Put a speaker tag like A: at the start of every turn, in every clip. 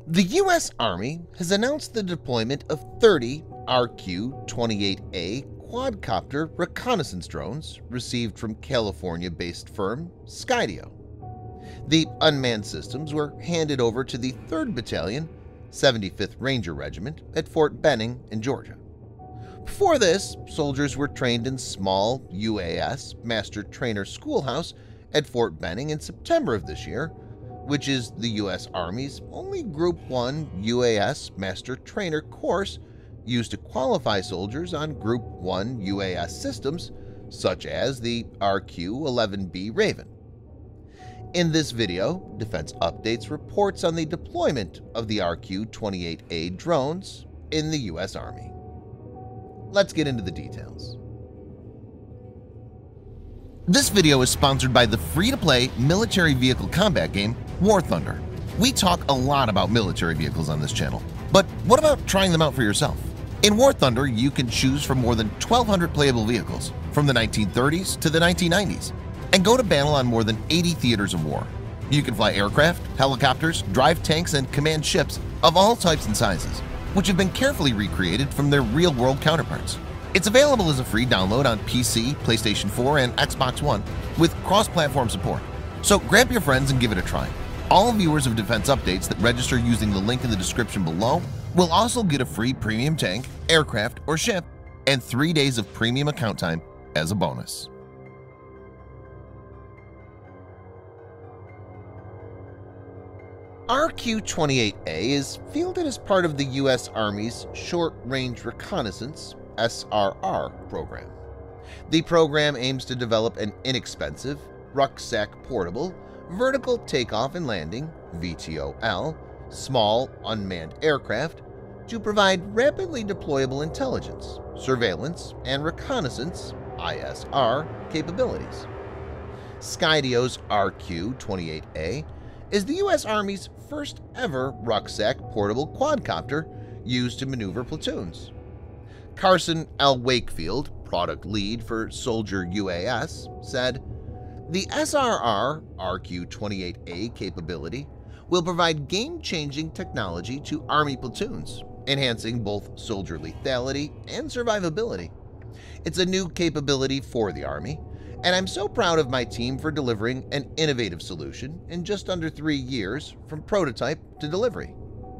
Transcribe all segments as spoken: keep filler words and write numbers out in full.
A: The U S Army has announced the deployment of thirty R Q twenty-eight A quadcopter reconnaissance drones received from California-based firm Skydio. The unmanned systems were handed over to the third Battalion, seventy-fifth Ranger Regiment at Fort Benning in Georgia. Before this, soldiers were trained in small U A S Master Trainer Schoolhouse at Fort Benning in September of this year, which is the U S Army's only Group one U A S Master Trainer course used to qualify soldiers on Group one U A S systems such as the R Q eleven B Raven. In this video, Defense Updates reports on the deployment of the R Q twenty-eight A drones in the U S Army. Let's get into the details. This video is sponsored by the free-to-play military vehicle combat game War Thunder. We talk a lot about military vehicles on this channel, but what about trying them out for yourself? In War Thunder, you can choose from more than twelve hundred playable vehicles from the nineteen thirties to the nineteen nineties and go to battle on more than eighty theaters of war. You can fly aircraft, helicopters, drive tanks, and command ships of all types and sizes, which have been carefully recreated from their real-world counterparts. It's available as a free download on P C, PlayStation four, and Xbox One with cross-platform support. So grab your friends and give it a try. All viewers of Defense Updates that register using the link in the description below will also get a free premium tank, aircraft, or ship and three days of premium account time as a bonus. R Q twenty-eight A is fielded as part of the U S Army's Short Range Reconnaissance S R R program. The program aims to develop an inexpensive, rucksack-portable, vertical takeoff and landing V T O L, small unmanned aircraft to provide rapidly deployable intelligence, surveillance, and reconnaissance I S R capabilities. Skydio's R Q twenty-eight A is the U S Army's first ever rucksack portable quadcopter used to maneuver platoons. Carson L. Wakefield, product lead for Soldier U A S, said, "The S R R R Q twenty-eight A capability will provide game-changing technology to Army platoons, enhancing both soldier lethality and survivability. It's a new capability for the Army, and I'm so proud of my team for delivering an innovative solution in just under three years from prototype to delivery."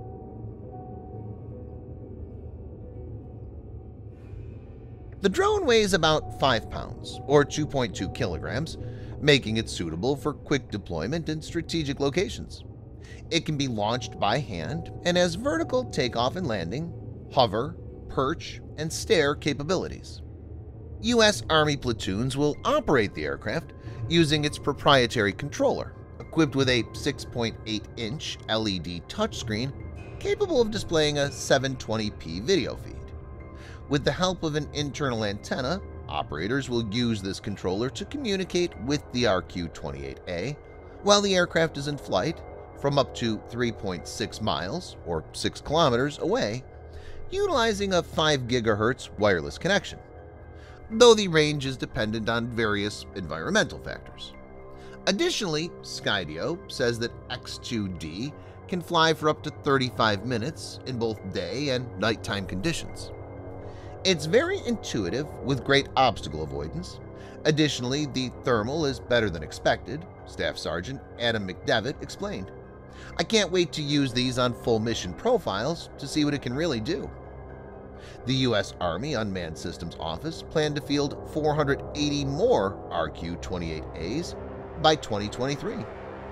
A: The drone weighs about five pounds, or two point two kilograms, making it suitable for quick deployment in strategic locations. It can be launched by hand and has vertical takeoff and landing, hover, perch, and stare capabilities. U S Army platoons will operate the aircraft using its proprietary controller, equipped with a six point eight inch L E D touchscreen capable of displaying a seven twenty p video feed. With the help of an internal antenna, operators will use this controller to communicate with the R Q twenty-eight A while the aircraft is in flight from up to three point six miles or six kilometers away, utilizing a five gigahertz wireless connection, though the range is dependent on various environmental factors. Additionally, Skydio says that X two D can fly for up to thirty-five minutes in both day and nighttime conditions. It's very intuitive with great obstacle avoidance. Additionally, the thermal is better than expected, Staff Sergeant Adam McDevitt explained. "I can't wait to use these on full mission profiles to see what it can really do." The U S Army Unmanned Systems Office planned to field four hundred eighty more R Q twenty-eight A's by twenty twenty-three.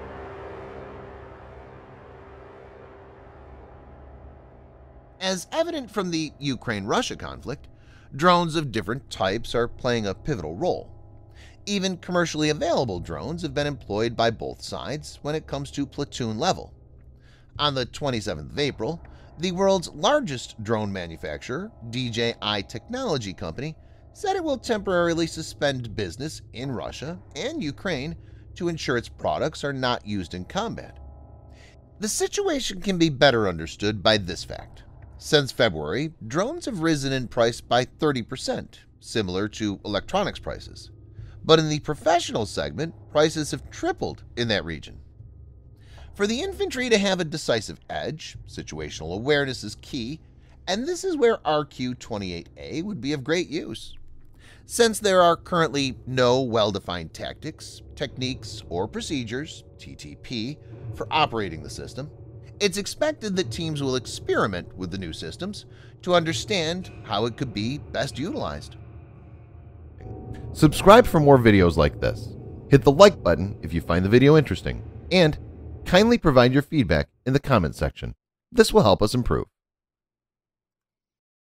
A: As evident from the Ukraine-Russia conflict, drones of different types are playing a pivotal role. Even commercially available drones have been employed by both sides when it comes to platoon level. On the twenty-seventh of April, the world's largest drone manufacturer, D J I Technology Company, said it will temporarily suspend business in Russia and Ukraine to ensure its products are not used in combat. The situation can be better understood by this fact. Since February, drones have risen in price by thirty percent, similar to electronics prices. But in the professional segment, prices have tripled in that region. For the infantry to have a decisive edge, situational awareness is key, and this is where R Q twenty-eight A would be of great use. Since there are currently no well-defined tactics, techniques, or procedures, T T P, for operating the system, it's expected that teams will experiment with the new systems to understand how it could be best utilized.
B: Subscribe for more videos like this. Hit the like button if you find the video interesting, and kindly provide your feedback in the comment section. This will help us improve.